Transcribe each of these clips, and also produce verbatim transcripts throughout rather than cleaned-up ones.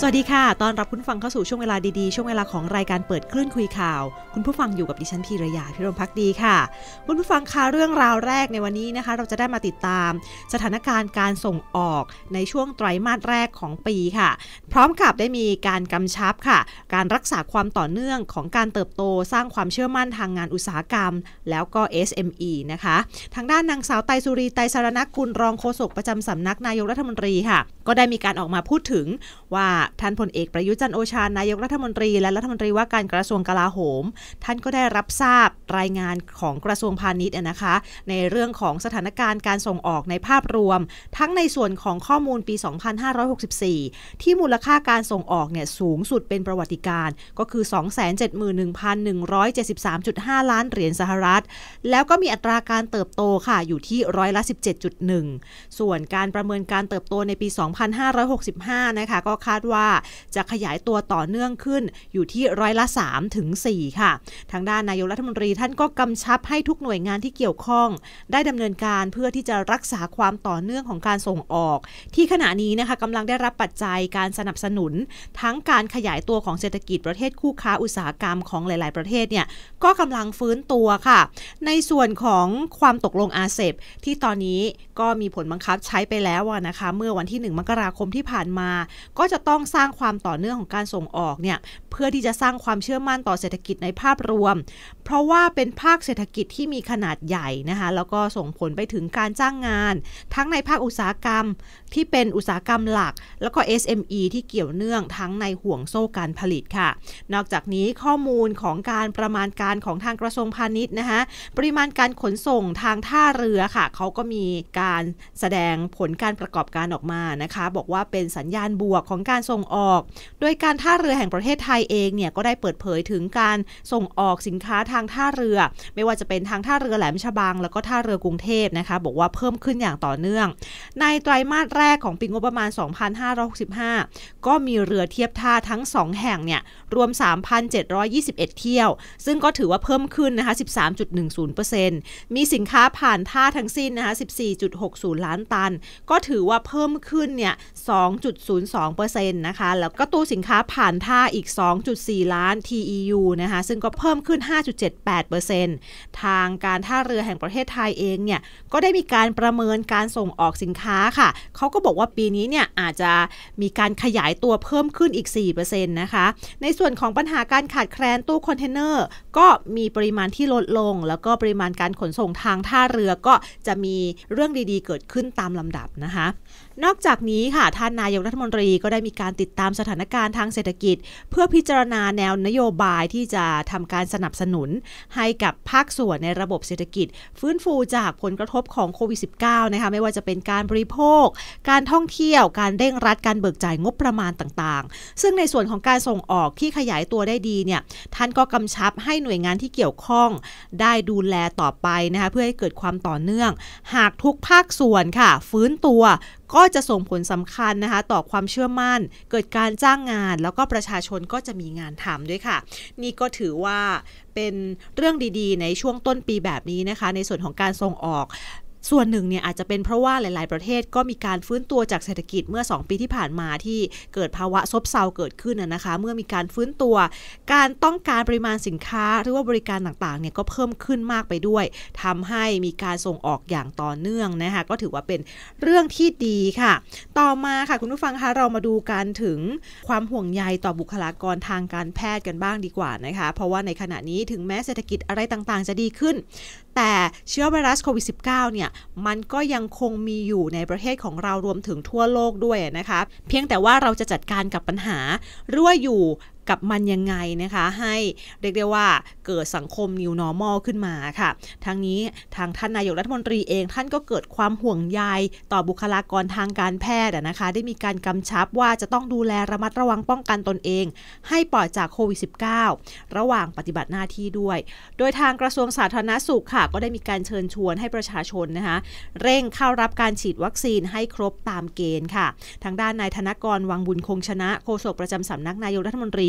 วัสดีค่ะตอนรับคุณฟังเข้าสู่ช่วงเวลาดีๆช่วงเวลาของรายการเปิดคลื่นคุยข่าวคุณผู้ฟังอยู่กับดิฉันพีรยาพิรมภักดีค่ะคุณผู้ฟังคะเรื่องราวแรกในวันนี้นะคะเราจะได้มาติดตามสถานการณ์การส่งออกในช่วงไตรมาสแรกของปีค่ะพร้อมกับได้มีการกำชับค่ะการรักษาความต่อเนื่องของการเติบโตสร้างความเชื่อมั่นทางงานอุตสาหกรรมแล้วก็ เอส เอ็ม อี นะคะทางด้านนางสาวไตรสุรีไตรสรณกุลรองโฆษกประจำสำนักนายกรัฐมนตรีค่ะก็ได้มีการออกมาพูดถึงว่าท่านพลเอกประยุทธ์จันทร์โอชานายกรัฐมนตรีและรัฐมนตรีว่าการกระทรวงกลาโหมท่านก็ได้รับทราบรายงานของกระทรวงพาณิชย์นะคะในเรื่องของสถานการณ์การส่งออกในภาพรวมทั้งในส่วนของข้อมูลปีสองพันห้าร้อยหกสิบสี่ที่มูลค่าการส่งออกเนี่ยสูงสุดเป็นประวัติการณ์ก็คือ สองแสนเจ็ดหมื่นหนึ่งพันหนึ่งร้อยเจ็ดสิบสามจุดห้า ล้านเหรียญสหรัฐแล้วก็มีอัตราการเติบโตค่ะอยู่ที่ร้อยละ สิบเจ็ดจุดหนึ่ง ส่วนการประเมินการเติบโตในปีสองพันห้าร้อยหกสิบห้านะคะก็คาดว่าจะขยายตัวต่อเนื่องขึ้นอยู่ที่ร้อยละ สามถึงสี่ ค่ะทางด้านนายกรัฐมนตรีท่านก็กำชับให้ทุกหน่วยงานที่เกี่ยวข้องได้ดำเนินการเพื่อที่จะรักษาความต่อเนื่องของการส่งออกที่ขณะนี้นะคะกำลังได้รับปัจจัยการสนับสนุนทั้งการขยายตัวของเศรษฐกิจประเทศคู่ค้าอุตสาหกรรมของหลายๆประเทศเนี่ยก็กำลังฟื้นตัวค่ะในส่วนของความตกลงอาเซปที่ตอนนี้ก็มีผลบังคับใช้ไปแล้วนะคะเมื่อวันที่หนึ่งมกราคมที่ผ่านมาก็จะต้องสร้างความต่อเนื่องของการส่งออกเนี่ยเพื่อที่จะสร้างความเชื่อมั่นต่อเศรษฐกิจในภาพรวมเพราะว่าเป็นภาคเศรษฐกิจที่มีขนาดใหญ่นะคะแล้วก็ส่งผลไปถึงการจ้างงานทั้งในภาคอุตสาหกรรมที่เป็นอุตสาหกรรมหลักแล้วก็ เอส เอ็ม อี ที่เกี่ยวเนื่องทั้งในห่วงโซ่การผลิตค่ะนอกจากนี้ข้อมูลของการประมาณการของทางกระทรวงพาณิชย์นะคะปริมาณการขนส่งทางท่าเรือค่ะเขาก็มีการแสดงผลการประกอบการออกมานะคะบอกว่าเป็นสัญญาณบวกของการส่งออกโดยการท่าเรือแห่งประเทศไทยเองเนี่ยก็ได้เปิดเผยถึงการส่งออกสินค้าทางท่าเรือไม่ว่าจะเป็นทางท่าเรือแหลมฉบังแล้วก็ท่าเรือกรุงเทพนะคะบอกว่าเพิ่มขึ้นอย่างต่อเนื่องในไตรมาสแรกของปีงบประมาณสองพันห้าร้อยหกสิบห้าก็มีเรือเทียบท่าทั้งสองแห่งเนี่ยรวม สามพันเจ็ดร้อยยี่สิบเอ็ด เที่ยวซึ่งก็ถือว่าเพิ่มขึ้นนะคะ สิบสามจุดหนึ่งศูนย์เปอร์เซ็นต์ มีสินค้าผ่านท่าทั้งสิ้นนะคะ สิบสี่จุดหกศูนย์ ล้านตันก็ถือว่าเพิ่มขึ้นเนี่ย สองจุดศูนย์สองเปอร์เซ็นต์ นะคะแล้วก็ตู้สินค้าผ่านท่าอีก สองจุดสี่ ล้าน ที อี ยู นะคะซึ่งก็เพิ่มขึ้น ห้าจุดเจ็ดแปดเปอร์เซ็นต์ ทางการท่าเรือแห่งประเทศไทยเองเนี่ยก็ได้มีการประเมินการส่งออกสินค้าค่ะเขาก็บอกว่าปีนี้เนี่ยอาจจะมีการขยายตัวเพิ่มขึ้นอีก สี่เปอร์เซ็นต์ นะคะในส่วนของปัญหาการขาดแคลนตู้คอนเทนเนอร์ก็มีปริมาณที่ลดลงแล้วก็ปริมาณการขนส่งทางท่าเรือก็จะมีเรื่องดีๆเกิดขึ้นตามลำดับนะคะนอกจากนี้ค่ะท่านนายกรัฐมนตรีก็ได้มีการติดตามสถานการณ์ทางเศรษฐกิจเพื่อพิจารณาแนวนโยบายที่จะทำการสนับสนุนให้กับภาคส่วนในระบบเศรษฐกิจฟื้นฟูจากผลกระทบของโควิด สิบเก้า นะคะไม่ว่าจะเป็นการบริโภคการท่องเที่ยวการเร่งรัดการเบิกจ่ายงบประมาณต่างๆซึ่งในส่วนของการส่งออกที่ขยายตัวได้ดีเนี่ยท่านก็กำชับให้หน่วยงานที่เกี่ยวข้องได้ดูแลต่อไปนะคะเพื่อให้เกิดความต่อเนื่องหากทุกภาคส่วนค่ะฟื้นตัวก็จะส่งผลสำคัญนะคะต่อความเชื่อมั่นเกิดการจ้างงานแล้วก็ประชาชนก็จะมีงานทำด้วยค่ะนี่ก็ถือว่าเป็นเรื่องดีๆในช่วงต้นปีแบบนี้นะคะในส่วนของการส่งออกส่วนหนึ่งเนี่ยอาจจะเป็นเพราะว่าหลายๆประเทศก็มีการฟื้นตัวจากเศรษฐกิจเมื่อสองปีที่ผ่านมาที่เกิดภาวะซบเซาเกิดขึ้นนะคะเมื่อมีการฟื้นตัวการต้องการปริมาณสินค้าหรือว่าบริการต่างๆเนี่ยก็เพิ่มขึ้นมากไปด้วยทำให้มีการส่งออกอย่างต่อเนื่องนะคะก็ถือว่าเป็นเรื่องที่ดีค่ะต่อมาค่ะคุณผู้ฟังคะเรามาดูกันถึงความห่วงใยต่อบุคลากรทางการแพทย์กันบ้างดีกว่านะคะเพราะว่าในขณะนี้ถึงแม้เศรษฐกิจอะไรต่างๆจะดีขึ้นแต่เชื้อไวรัสโควิด สิบเก้า เนี่ยมันก็ยังคงมีอยู่ในประเทศของเรารวมถึงทั่วโลกด้วยนะคะเพียงแต่ว่าเราจะจัดการกับปัญหาหรือว่าอยู่กับมันยังไงนะคะให้เรียกได้ว่าเกิดสังคม New Normal ขึ้นมาค่ะทั้งนี้ทางท่านนายกรัฐมนตรีเองท่านก็เกิดความห่วงใยต่อบุคลากรทางการแพทย์นะคะได้มีการกำชับว่าจะต้องดูแลระมัดระวังป้องกันตนเองให้ปลอดจากโควิด สิบเก้า ระหว่างปฏิบัติหน้าที่ด้วยโดยทางกระทรวงสาธารณสุขค่ะก็ได้มีการเชิญชวนให้ประชาชนนะคะเร่งเข้ารับการฉีดวัคซีนให้ครบตามเกณฑ์ค่ะทางด้านนายธนกรวังบุญคงชนะโฆษกประจำสำนักนายกรัฐมนตรี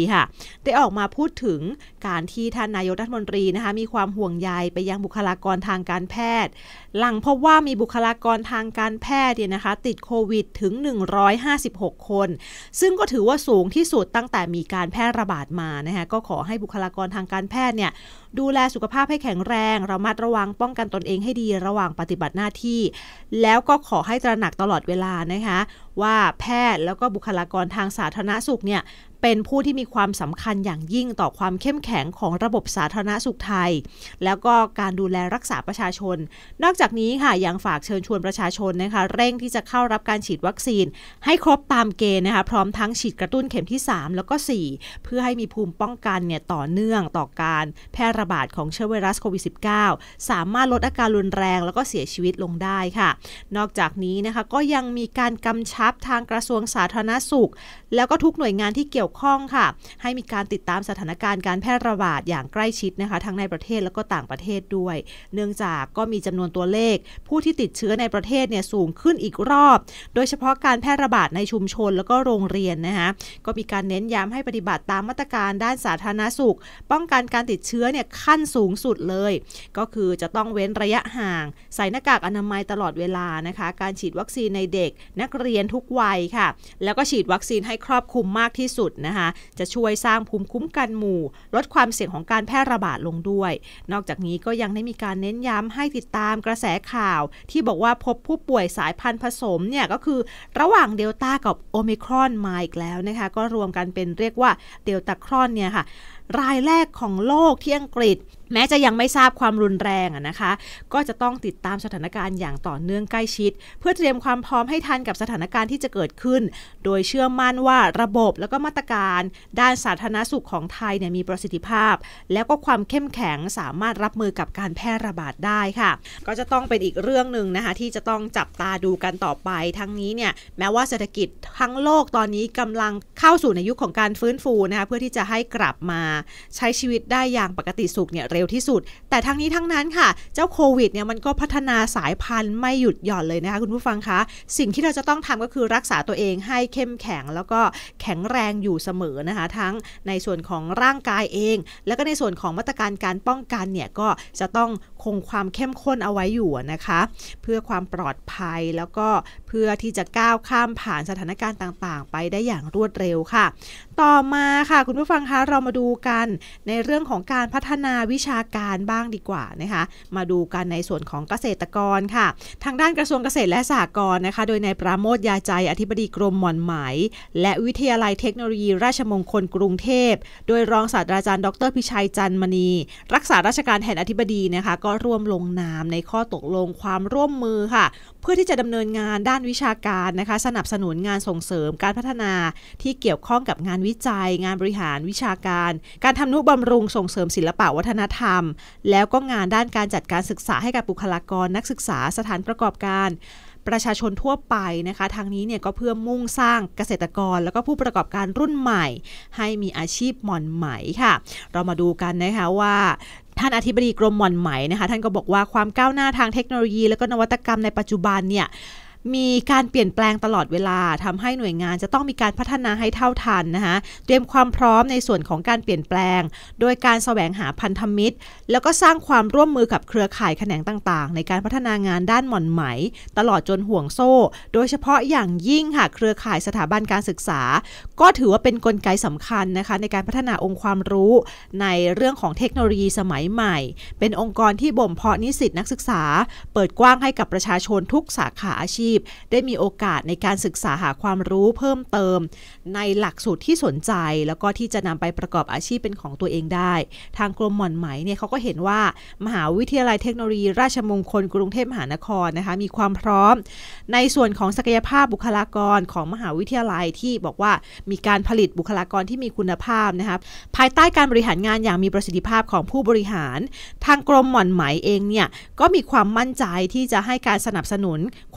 ค่ะได้ออกมาพูดถึงการที่ท่านนายกรัฐมนตรีนะคะมีความห่วงใยไปยังบุคลากรทางการแพทย์หลังพบว่ามีบุคลากรทางการแพทย์เนี่ยนะคะติดโควิดถึงหนึ่งร้อยห้าสิบหกคนซึ่งก็ถือว่าสูงที่สุดตั้งแต่มีการแพร่ระบาดมานะคะก็ขอให้บุคลากรทางการแพทย์เนี่ยดูแลสุขภาพให้แข็งแรงระมัดระวังป้องกันตนเองให้ดีระหว่างปฏิบัติหน้าที่แล้วก็ขอให้ตระหนักตลอดเวลานะคะว่าแพทย์แล้วก็บุคลากรทางสาธารณสุขเนี่ยเป็นผู้ที่มีความสำคัญอย่างยิ่งต่อความเข้มแข็งของระบบสาธารณสุขไทยแล้วก็การดูแลรักษาประชาชนนอกจากนี้ค่ะยังฝากเชิญชวนประชาชนนะคะเร่งที่จะเข้ารับการฉีดวัคซีนให้ครบตามเกณฑ์นะคะพร้อมทั้งฉีดกระตุ้นเข็มที่สามแล้วก็สี่เพื่อให้มีภูมิป้องกันเนี่ยต่อเนื่องต่อการแพร่ระบาดของเชื้อไวรัสโควิด สิบเก้า สามารถลดอาการรุนแรงแล้วก็เสียชีวิตลงได้ค่ะนอกจากนี้นะคะก็ยังมีการกำชับทางกระทรวงสาธารณสุขแล้วก็ทุกหน่วยงานที่เกี่ยวข้องค่ะให้มีการติดตามสถานการณ์การแพร่ระบาดอย่างใกล้ชิดนะคะทั้งในประเทศแล้วก็ต่างประเทศด้วยเนื่องจากก็มีจำนวนตัวเลขผู้ที่ติดเชื้อในประเทศเนี่ยสูงขึ้นอีกรอบโดยเฉพาะการแพร่ระบาดในชุมชนแล้วก็โรงเรียนนะคะก็มีการเน้นย้ำให้ปฏิบัติตามมาตรการด้านสาธารณสุขป้องกันการติดเชื้อเนี่ยขั้นสูงสุดเลยก็คือจะต้องเว้นระยะห่างใส่หน้ากากอนามัยตลอดเวลานะคะการฉีดวัคซีนในเด็กนักเรียนทุกวัยค่ะแล้วก็ฉีดวัคซีนให้ครอบคลุมมากที่สุดนะคะจะช่วยสร้างภูมิคุ้มกันหมู่ลดความเสี่ยงของการแพร่ระบาดลงด้วยนอกจากนี้ก็ยังได้มีการเน้นย้ำให้ติดตามกระแสข่าวที่บอกว่าพบผู้ป่วยสายพันธุ์ผสมเนี่ยก็คือระหว่างเดลต้ากับโอมิครอนมาอีกแล้วนะคะก็รวมกันเป็นเรียกว่าเดลต้าครอนเนี่ยค่ะรายแรกของโลกที่อังกฤษแม้จะยังไม่ทราบความรุนแรงนะคะก็จะต้องติดตามสถานการณ์อย่างต่อเนื่องใกล้ชิดเพื่อเตรียมความพร้อมให้ทันกับสถานการณ์ที่จะเกิดขึ้นโดยเชื่อมั่นว่าระบบแล้วก็มาตรการด้านสาธารณสุขของไทยเนี่ยมีประสิทธิภาพแล้วก็ความเข้มแข็งสามารถรับมือกับการแพร่ระบาดได้ค่ะก็จะต้องเป็นอีกเรื่องนึงนะคะที่จะต้องจับตาดูกันต่อไปทั้งนี้เนี่ยแม้ว่าเศรษฐกิจทั้งโลกตอนนี้กำลังเข้าสู่ในยุคของการฟื้นฟูนะคะเพื่อที่จะให้กลับมาใช้ชีวิตได้อย่างปกติสุขเนี่ยเร็วที่สุดแต่ทั้งนี้ทั้งนั้นค่ะเจ้าโควิดเนี่ยมันก็พัฒนาสายพันธุ์ไม่หยุดหย่อนเลยนะคะคุณผู้ฟังคะสิ่งที่เราจะต้องทำก็คือรักษาตัวเองให้เข้มแข็งแล้วก็แข็งแรงอยู่เสมอนะคะทั้งในส่วนของร่างกายเองแล้วก็ในส่วนของมาตรการการป้องกันเนี่ยก็จะต้องคงความเข้มข้นเอาไว้อยู่นะคะเพื่อความปลอดภัยแล้วก็เพื่อที่จะก้าวข้ามผ่านสถานการณ์ต่างๆไปได้อย่างรวดเร็วค่ะต่อมาค่ะคุณผู้ฟังคะเรามาดูกันในเรื่องของการพัฒนาวิชาการบ้างดีกว่านะคะมาดูกันในส่วนของเกษตรกรค่ะทางด้านกระทรวงเกษตรและสหกรณ์นะคะโดยนายปราโมทยาใจอธิบดีกรมหม่อนไหมและวิทยาลัยเทคโนโลยีราชมงคลกรุงเทพโดยรองศาสตราจารย์ดรพิชัยจันทร์มณีรักษาราชการแทนอธิบดีนะคะก็ร่วมลงนามในข้อตกลงความร่วมมือค่ะเพื่อที่จะดำเนินงานด้านวิชาการนะคะสนับสนุนงานส่งเสริมการพัฒนาที่เกี่ยวข้องกับงานวิจัยงานบริหารวิชาการการทำนุบำรุงส่งเสริมศิลปะวัฒนธรรมแล้วก็งานด้านการจัดการศึกษาให้กับบุคลากรนักศึกษาสถานประกอบการประชาชนทั่วไปนะคะทางนี้เนี่ยก็เพื่อมุ่งสร้างเกษตรกรแล้วก็ผู้ประกอบการรุ่นใหม่ให้มีอาชีพหม่อนไหมค่ะเรามาดูกันนะคะว่าท่านอธิบดีกรมหม่อนไหมนะคะท่านก็บอกว่าความก้าวหน้าทางเทคโนโลยีและก็นวัตกรรมในปัจจุบันเนี่ยมีการเปลี่ยนแปลงตลอดเวลาทำให้หน่วยงานจะต้องมีการพัฒนาให้เท่าทันนะคะเตรียมความพร้อมในส่วนของการเปลี่ยนแปลงโดยการแสวงหาพันธมิตรแล้วก็สร้างความร่วมมือกับเครือข่ายแขนงต่างๆในการพัฒนางานด้านหม่อนไหมตลอดจนห่วงโซ่โดยเฉพาะอย่างยิ่งค่ะเครือข่ายสถาบันการศึกษาก็ถือว่าเป็นกลไกสำคัญนะคะในการพัฒนาองค์ความรู้ในเรื่องของเทคโนโลยีสมัยใหม่เป็นองค์กรที่บ่มเพาะนิสิตนักศึกษาเปิดกว้างให้กับประชาชนทุกสาขาอาชีพได้มีโอกาสในการศึกษาหาความรู้เพิ่มเติมในหลักสูตรที่สนใจแล้วก็ที่จะนำไปประกอบอาชีพเป็นของตัวเองได้ทางกรมหม่อนไหมเนี่ยเขาก็เห็นว่ามหาวิทยาลัยเทคโนโลยีราชมงคลกรุงเทพมหานครนะคะมีความพร้อมในส่วนของศักยภาพบุคลากรของมหาวิทยาลัยที่บอกว่ามีการผลิตบุคลากรที่มีคุณภาพนะคะภายใต้การบริหารงานอย่างมีประสิทธิภาพของผู้บริหารทางกรมหม่อนไหมเองเนี่ยก็มีความมั่นใจที่จะให้การสนับสนุนความร่วมมือ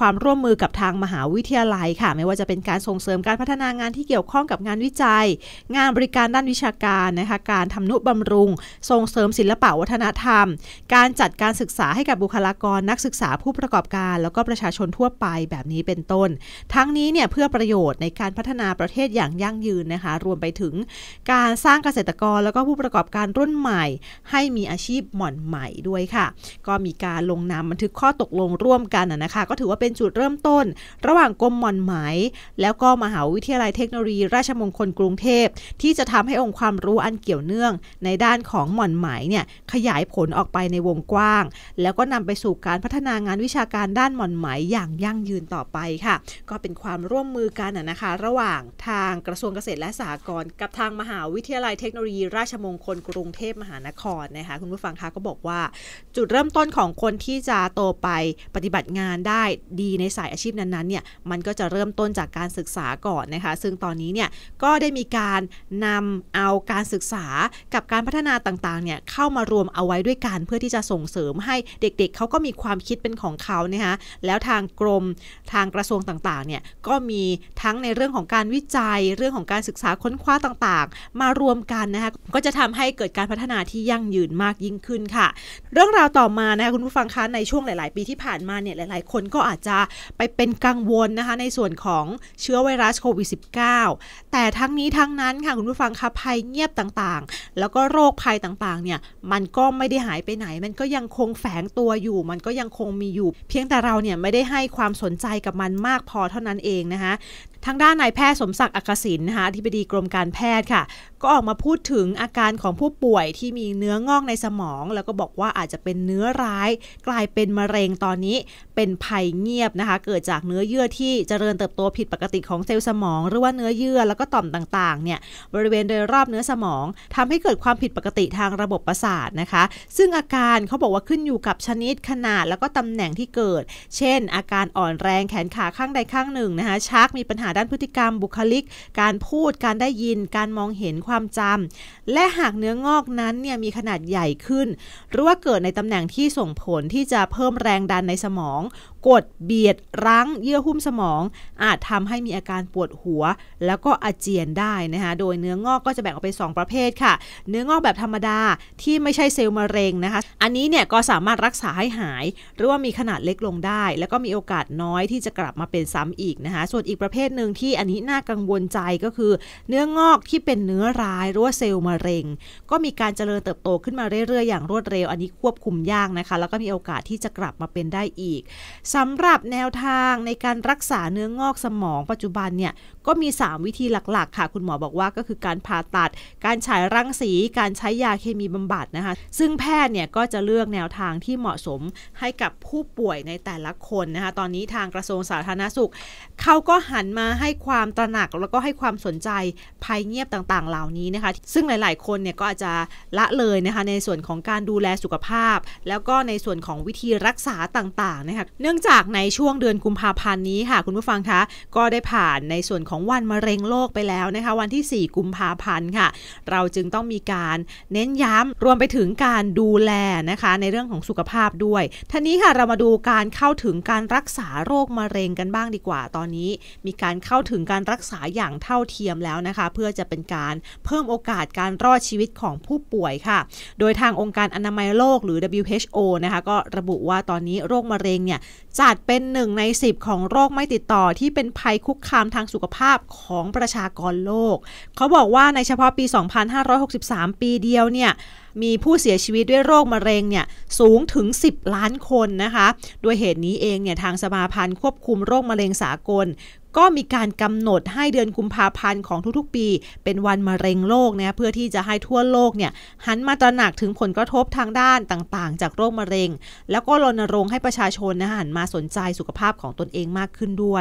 มือกับทางมหาวิทยาลัยค่ะไม่ว่าจะเป็นการส่งเสริมการพัฒนางานที่เกี่ยวข้องกับงานวิจัยงานบริการด้านวิชาการนะคะการทำนุบำรุงส่งเสริมศิลปะวัฒนธรรมการจัดการศึกษาให้กับบุคลากรนักศึกษาผู้ประกอบการแล้วก็ประชาชนทั่วไปแบบนี้เป็นต้นทั้งนี้เนี่ยเพื่อประโยชน์ในการพัฒนาประเทศอย่างยั่งยืนนะคะรวมไปถึงการสร้างเกษตรกรแล้วก็ผู้ประกอบการรุ่นใหม่ให้มีอาชีพหม่อนใหม่ด้วยค่ะก็มีการลงนามบันทึกข้อตกลงร่วมกันนะคะก็ถือว่าเป็นจุดเริ่มต้นระหว่างกรมหม่อนไหมแล้วก็มหาวิทยาลัยเทคโนโลยีราชมงคลกรุงเทพที่จะทำให้องค์ความรู้อันเกี่ยวเนื่องในด้านของหม่อนไหมเนี่ยขยายผลออกไปในวงกว้างแล้วก็นำไปสู่การพัฒนางานวิชาการด้านหม่อนไหมอย่างยั่งยืนต่อไปค่ะก็เป็นความร่วมมือกันนะคะระหว่างทางกระทรวงเกษตรและสหกรณ์กับทางมหาวิทยาลัยเทคโนโลยีราชมงคลกรุงเทพมหานครนะคะคุณผู้ฟังคะก็บอกว่าจุดเริ่มต้นของคนที่จะโตไปปฏิบัติงานได้ดีในสายอาชีพนั้นๆเนี่ยมันก็จะเริ่มต้นจากการศึกษาก่อนนะคะซึ่งตอนนี้เนี่ยก็ได้มีการนำเอาการศึกษากับการพัฒนาต่างๆเนี่ยเข้ามารวมเอาไว้ด้วยกันเพื่อที่จะส่งเสริมให้เด็กๆเขาก็มีความคิดเป็นของเขานะคะแล้วทางกรมทางกระทรวงต่างๆเนี่ยก็มีทั้งในเรื่องของการวิจัยเรื่องของการศึกษาค้นคว้าต่างๆมารวมกันนะคะก็จะทำให้เกิดการพัฒนาที่ยั่งยืนมากยิ่งขึ้นค่ะเรื่องราวต่อมานะคะคุณผู้ฟังคะในช่วงหลายๆปีที่ผ่านมาเนี่ยหลายๆคนก็อาจจะไปเป็นกังวลนะคะในส่วนของเชื้อไวรัสโควิด สิบเก้า แต่ทั้งนี้ทั้งนั้นค่ะคุณผู้ฟังคะภัยเงียบต่างๆแล้วก็โรคภัยต่างๆเนี่ยมันก็ไม่ได้หายไปไหนมันก็ยังคงแฝงตัวอยู่มันก็ยังคงมีอยู่เพียงแต่เราเนี่ยไม่ได้ให้ความสนใจกับมันมากพอเท่านั้นเองนะคะทางด้านนายแพทย์สมศักดิ์อักษิณนะคะอธิบดีกรมการแพทย์ค่ะก็ออกมาพูดถึงอาการของผู้ป่วยที่มีเนื้องอกในสมองแล้วก็บอกว่าอาจจะเป็นเนื้อร้ายกลายเป็นมะเร็งตอนนี้เป็นภัยเงียบนะคะเกิดจากเนื้อเยื่อที่เจริญเติบโตผิดปกติของเซลล์สมองหรือว่าเนื้อเยื่อแล้วก็ต่อมต่างๆเนี่ยบริเวณโดยรอบเนื้อสมองทำให้เกิดความผิดปกติทางระบบประสาทนะคะซึ่งอาการเขาบอกว่าขึ้นอยู่กับชนิดขนาดแล้วก็ตำแหน่งที่เกิดเช่นอาการอ่อนแรงแขนขาข้างใดข้างหนึ่งนะคะชักมีปัญหาด้านพฤติกรรมบุคลิกการพูดการได้ยินการมองเห็นความจำและหากเนื้องอกนั้นเนี่ยมีขนาดใหญ่ขึ้นหรือว่าเกิดในตำแหน่งที่ส่งผลที่จะเพิ่มแรงดันในสมองกดเบียดรั้งเยื่อหุ้มสมองอาจทำให้มีอาการปวดหัวแล้วก็อาเจียนได้นะคะโดยเนื้องอกก็จะแบ่งออกเป็นสองประเภทค่ะเนื้องอกแบบธรรมดาที่ไม่ใช่เซลล์มะเร็งนะคะอันนี้เนี่ยก็สามารถรักษาให้หายหรือว่ามีขนาดเล็กลงได้แล้วก็มีโอกาสน้อยที่จะกลับมาเป็นซ้ำอีกนะคะส่วนอีกประเภทหนึ่งที่อันนี้น่ากังวลใจก็คือเนื้องอกที่เป็นเนื้อร้ายหรือว่าเซลล์มะเร็งก็มีการเจริญเติบโตขึ้นมาเรื่อยๆอย่างรวดเร็วอันนี้ควบคุมยากนะคะแล้วก็มีโอกาสที่จะกลับมาเป็นได้อีกสำหรับแนวทางในการรักษาเนื้องอกสมองปัจจุบันเนี่ยก็มีสามวิธีหลักๆค่ะคุณหมอบอกว่าก็คือการผ่าตัดการฉายรังสีการใช้ยาเคมีบำบัดนะคะซึ่งแพทย์เนี่ยก็จะเลือกแนวทางที่เหมาะสมให้กับผู้ป่วยในแต่ละคนนะคะตอนนี้ทางกระทรวงสาธารณสุขเขาก็หันมาให้ความตระหนักแล้วก็ให้ความสนใจภัยเงียบต่างๆเหล่านี้นะคะซึ่งหลายๆคนเนี่ยก็อาจจะละเลยนะคะในส่วนของการดูแลสุขภาพแล้วก็ในส่วนของวิธีรักษาต่างๆนะคะเนื่องจากในช่วงเดือนกุมภาพันธ์นี้ค่ะคุณผู้ฟังคะก็ได้ผ่านในส่วนของวันมะเร็งโลกไปแล้วนะคะวันที่สี่กุมภาพันธ์ค่ะเราจึงต้องมีการเน้นย้ำรวมไปถึงการดูแลนะคะในเรื่องของสุขภาพด้วยทีนี้ค่ะเรามาดูการเข้าถึงการรักษาโรคมะเร็งกันบ้างดีกว่าตอนนี้มีการเข้าถึงการรักษาอย่างเท่าเทียมแล้วนะคะเพื่อจะเป็นการเพิ่มโอกาสการรอดชีวิตของผู้ป่วยค่ะโดยทางองค์การอนามัยโลกหรือ ดับเบิลยู เอช โอ นะคะก็ระบุว่าตอนนี้โรคมะเร็งเนี่ยจัดเป็นหนึ่งในสิบของโรคไม่ติดต่อที่เป็นภัยคุกคามทางสุขภาพของประชากรโลกเขาบอกว่าในเฉพาะปีสองพันห้าร้อยหกสิบสามปีเดียวเนี่ยมีผู้เสียชีวิตด้วยโรคมะเร็งเนี่ยสูงถึงสิบล้านคนนะคะด้วยเหตุนี้เองเนี่ยทางสมาพันธ์ควบคุมโรคมะเร็งสากลก็มีการกำหนดให้เดือนกุมภาพันธ์ของทุกๆปีเป็นวันมะเร็งโลกนะเพื่อที่จะให้ทั่วโลกเนี่ยหันมาตระหนักถึงผลกระทบทางด้านต่างๆจากโรคมะเร็งแล้วก็รณรงค์ให้ประชาชนนะหันมาสนใจสุขภาพของตนเองมากขึ้นด้วย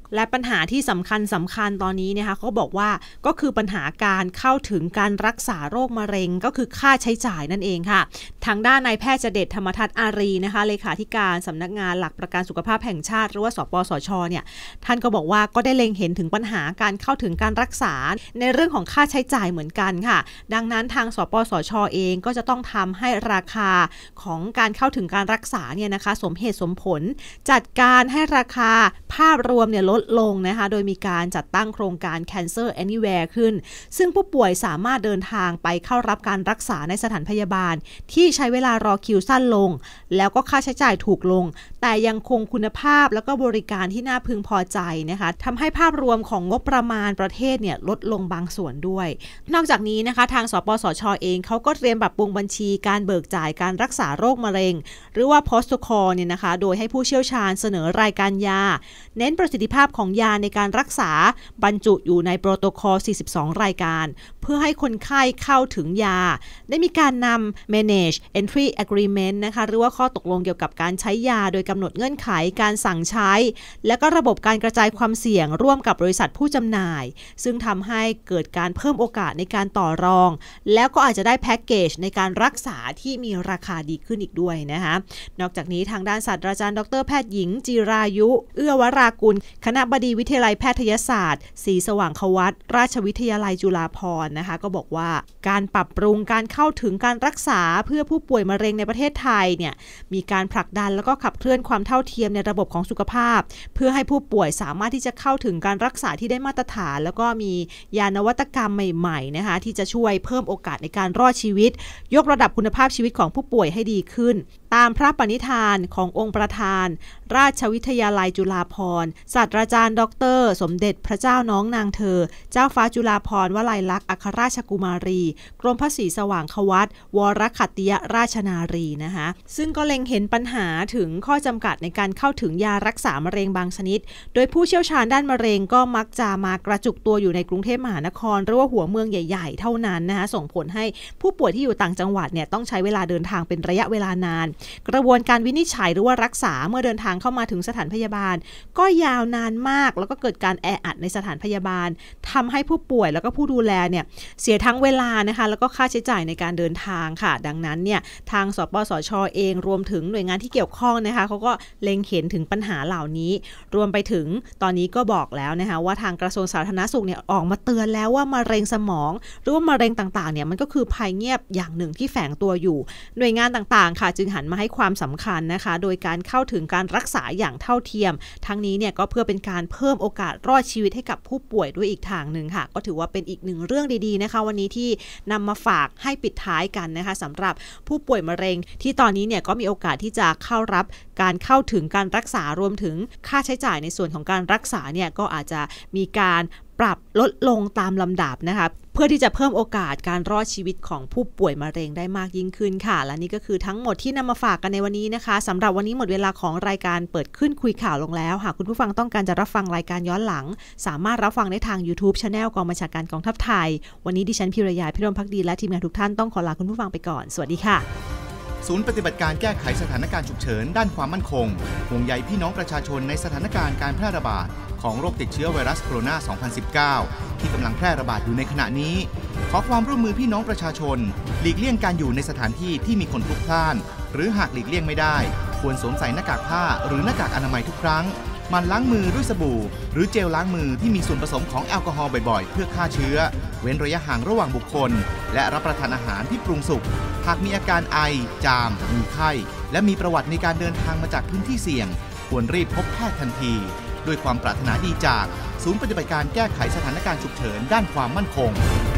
และปัญหาที่สำคัญสำคัญตอนนี้นะคะเขาบอกว่าก็คือปัญหาการเข้าถึงการรักษาโรคมะเร็งก็คือค่าใช้จ่ายนั่นเองค่ะทางด้านนายแพทย์เจเดชธรรมทัศน์อารีนะคะเลขาธิการสำนักงานหลักประกันสุขภาพแห่งชาติหรือว่าสปสช.เนี่ยท่านก็บอกว่าก็ได้เล็งเห็นถึงปัญหาการเข้าถึงการรักษาในเรื่องของค่าใช้จ่ายเหมือนกันค่ะดังนั้นทางสปสช.เองก็จะต้องทำให้ราคาของการเข้าถึงการรักษาเนี่ยนะคะสมเหตุสมผลจัดการให้ราคาภาพรวมเนี่ยลดลงนะคะโดยมีการจัดตั้งโครงการ Cancer Anywhere ขึ้นซึ่งผู้ป่วยสามารถเดินทางไปเข้ารับการรักษาในสถานพยาบาลที่ใช้เวลารอคิวสั้นลงแล้วก็ค่าใช้จ่ายถูกลงแต่ยังคงคุณภาพแล้วก็บริการที่น่าพึงพอใจนะคะทำให้ภาพรวมของงบประมาณประเทศเนี่ยลดลงบางส่วนด้วยนอกจากนี้นะคะทางสปสช.เองเขาก็เตรียมปรับปรุงบัญชีการเบิกจ่ายการรักษาโรคมะเร็งหรือว่า Protocol เนี่ยนะคะโดยให้ผู้เชี่ยวชาญเสนอรายการยาเน้นประสิทธิภาพของยาในการรักษาบรรจุอยู่ในโปรโตคอลสี่สิบสองรายการเพื่อให้คนไข้เข้าถึงยาได้มีการนำ Manage Entry Agreement นะคะหรือว่าข้อตกลงเกี่ยวกับการใช้ยาโดยกำหนดเงื่อนไขการสั่งใช้และก็ระบบการกระจายความเสี่ยงร่วมกับบริษัทผู้จำหน่ายซึ่งทำให้เกิดการเพิ่มโอกาสในการต่อรองแล้วก็อาจจะได้แพ็กเกจในการรักษาที่มีราคาดีขึ้นอีกด้วยนะคะนอกจากนี้ทางด้านศาสตราจารย์ดรแพทย์หญิงจิรายุเอื้อวรากุลคณบดีวิทยาลัยแพทยศาสตร์ศรีสว่างควัตราชวิทยาลัยจุฬาภรณ์นะคะก็บอกว่าการปรับปรุงการเข้าถึงการรักษาเพื่อผู้ป่วยมะเร็งในประเทศไทยเนี่ยมีการผลักดันแล้วก็ขับเคลื่อนความเท่าเทียมในระบบของสุขภาพเพื่อให้ผู้ป่วยสามารถที่จะเข้าถึงการรักษาที่ได้มาตรฐานแล้วก็มียานวัตกรรมใหม่ๆนะคะที่จะช่วยเพิ่มโอกาสในการรอดชีวิตยกระดับคุณภาพชีวิตของผู้ป่วยให้ดีขึ้นตามพระปณิธานขององค์ประธานราชวิทยาลัยจุฬาภรณ์ศาสตราจารย์ดรสมเด็จพระเจ้าน้องนางเธอเจ้าฟ้าจุฬาภรณ์วลัยลักษณ์อัครราชกุมารีกรมพระศรีสว่างควัตวรขัตติยราชนารีนะคะซึ่งก็เล็งเห็นปัญหาถึงข้อจำกัดในการเข้าถึงยารักษามะเร็งบางชนิดโดยผู้เชี่ยวชาญด้านมะเร็งก็มักจะมากระจุกตัวอยู่ในกรุงเทพมหานครหรือว่าหัวเมืองใหญ่ๆเท่านั้นนะคะส่งผลให้ผู้ป่วยที่อยู่ต่างจังหวัดเนี่ยต้องใช้เวลาเดินทางเป็นระยะเวลานานกระบวนการวินิจฉัยหรือว่ารักษาเมื่อเดินทางเข้ามาถึงสถานพยาบาลก็ยาวนานมากแล้วก็เกิดการแออัดในสถานพยาบาลทำให้ผู้ป่วยแล้วก็ผู้ดูแลเนี่ยเสียทั้งเวลานะคะแล้วก็ค่าใช้จ่ายในการเดินทางค่ะดังนั้นเนี่ยทางสปสช.เองรวมถึงหน่วยงานที่เกี่ยวข้องนะคะเขาก็เล็งเห็นถึงปัญหาเหล่านี้รวมไปถึงตอนนี้ก็บอกแล้วนะคะว่าทางกระทรวงสาธารณสุขเนี่ยออกมาเตือนแล้วว่ามะเร็งสมองหรือว่ามะเร็งต่างๆเนี่ยมันก็คือภัยเงียบอย่างหนึ่งที่แฝงตัวอยู่หน่วยงานต่างๆค่ะจึงหันมาให้ความสำคัญนะคะโดยการเข้าถึงการรักษาอย่างเท่าเทียมทั้งนี้เนี่ยก็เพื่อเป็นการเพิ่มโอกาสรอดชีวิตให้กับผู้ป่วยด้วยอีกทางหนึ่งค่ะก็ถือว่าเป็นอีกหนึ่งเรื่องดีๆนะคะวันนี้ที่นำมาฝากให้ปิดท้ายกันนะคะสำหรับผู้ป่วยมะเร็งที่ตอนนี้เนี่ยก็มีโอกาสที่จะเข้ารับการเข้าถึงการรักษารวมถึงค่าใช้จ่ายในส่วนของการรักษาเนี่ยก็อาจจะมีการปรับลดลงตามลำดับนะคะเพื่อที่จะเพิ่มโอกาสการรอดชีวิตของผู้ป่วยมะเร็งได้มากยิ่งขึ้นค่ะและนี่ก็คือทั้งหมดที่นำมาฝากกันในวันนี้นะคะสำหรับวันนี้หมดเวลาของรายการเปิดขึ้นคุยข่าวลงแล้วหากคุณผู้ฟังต้องการจะรับฟังรายการย้อนหลังสามารถรับฟังได้ทาง YouTube Channel กองบัญชาการกองทัพไทยวันนี้ดิฉันพิรยาพิรมภักดีและทีมงานทุกท่านต้องขอลาคุณผู้ฟังไปก่อนสวัสดีค่ะศูนย์ปฏิบัติการแก้ไขสถานการณ์ฉุกเฉินด้านความมั่นคงห่วงใยพี่น้องประชาชนในสถานการณ์การแพร่ระบาดของโรคติดเชื้อไวรัสโคโรนา สองพันสิบเก้า ที่กำลังแพร่ระบาดอยู่ในขณะนี้ขอความร่วมมือพี่น้องประชาชนหลีกเลี่ยงการอยู่ในสถานที่ที่มีคนพลุกพล่านหรือหากหลีกเลี่ยงไม่ได้ควรสวมใส่หน้ากากผ้าหรือหน้ากากอนามัยทุกครั้งหมั่นล้างมือด้วยสบู่หรือเจลล้างมือที่มีส่วนผสมของแอลกอฮอล์บ่อยๆเพื่อฆ่าเชื้อเว้นระยะห่างระหว่างบุคคลและรับประทานอาหารที่ปรุงสุกหากมีอาการไอจามมีไข้และมีประวัติในการเดินทางมาจากพื้นที่เสี่ยงควรรีบพบแพทย์ทันทีด้วยความปรารถนาดีจากศูนย์ปฏิบัติการแก้ไขสถานการณ์ฉุกเฉินด้านความมั่นคง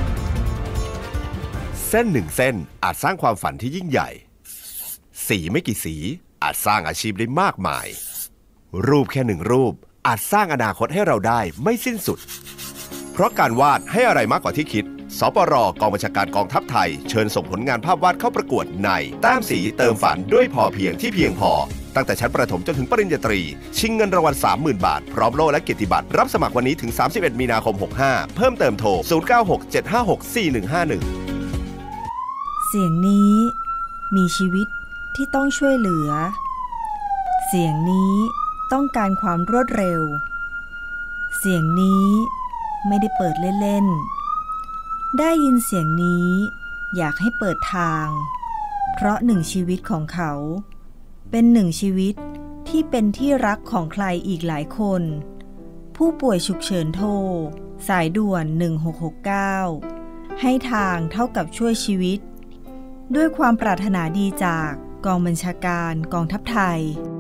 เส้นหนึ่งเส้นอาจสร้างความฝันที่ยิ่งใหญ่สีไม่กี่สีอาจสร้างอาชีพได้มากมายรูปแค่หนึ่งรูปอาจสร้างอนาคตให้เราได้ไม่สิ้นสุดเพราะการวาดให้อะไรมากกว่าที่คิดสปร.กองบัญชาการกองทัพไทยเชิญส่งผลงานภาพวาดเข้าประกวดในแต้มสีเติมฝันด้วยพอเพียงที่เพียงพอตั้งแต่ชั้นประถมจนถึงปริญญาตรีชิงเงินรางวัล สามหมื่น บาทพร้อมโล่และเกียรติบัตรรับสมัครวันนี้ถึงสามสิบเอ็ดมีนาคมหกห้าเพิ่มเติมโทรศูนย์ เก้า หก เจ็ด ห้า หก สี่ หนึ่ง ห้า หนึ่งเสียงนี้มีชีวิตที่ต้องช่วยเหลือเสียงนี้ต้องการความรวดเร็วเสียงนี้ไม่ได้เปิดเล่นๆได้ยินเสียงนี้อยากให้เปิดทางเพราะหนึ่งชีวิตของเขาเป็นหนึ่งชีวิตที่เป็นที่รักของใครอีกหลายคนผู้ป่วยฉุกเฉินโทรสายด่วนหนึ่งหกหกเก้าให้ทางเท่ากับช่วยชีวิตด้วยความปรารถนาดีจากกองบัญชาการกองทัพไทย